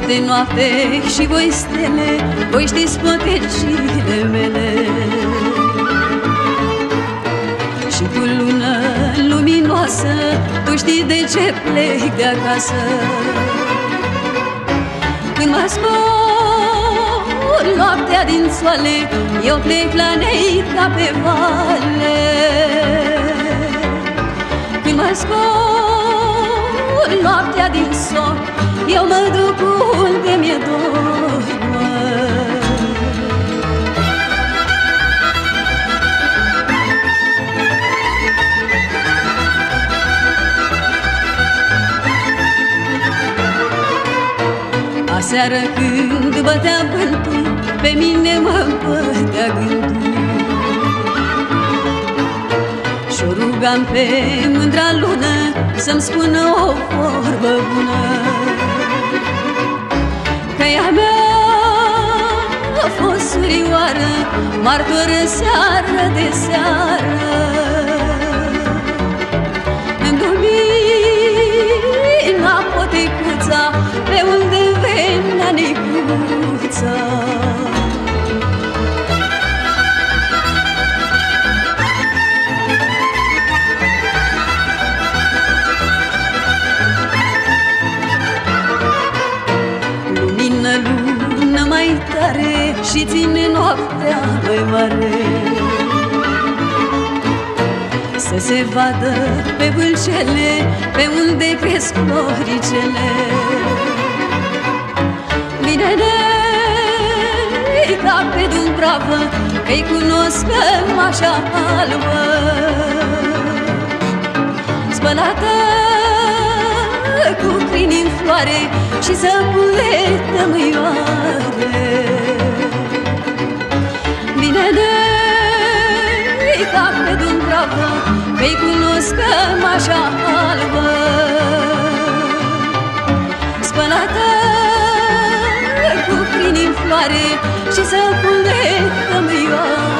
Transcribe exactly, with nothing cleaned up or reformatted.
Noapte, noapte și voi stele, voi știți potecile mele. Și tu, lună luminoasă, tu știi de ce plec de acasă. Când mă scol noaptea din soale, eu plec la Neica pe vale. Când mă scol noaptea din somn, eu mă duc unde mi-e dor, măi. Aseară când bătea vântul, pe mine mă bătea gândul. Și-o rugam pe mândra lună să-mi spună o vorbă bună. Că ea mea a fost surioară, martoră seară de seară. În lumina potecuța, pe unde venea neguța. Lumină, lună mai tare și ține noaptea mai mare, să se vadă pe vâlcele, pe unde cresc floricele. Vine Neica pe Dubravă, că-i cunosc cămașa albă. Spălată cu crini în floare și zăbuletă mâioare. Vine Neica pe Dubravă, că-i cunosc cămașa albă. Spălată cu crini în floare și zăbuletă mâioare.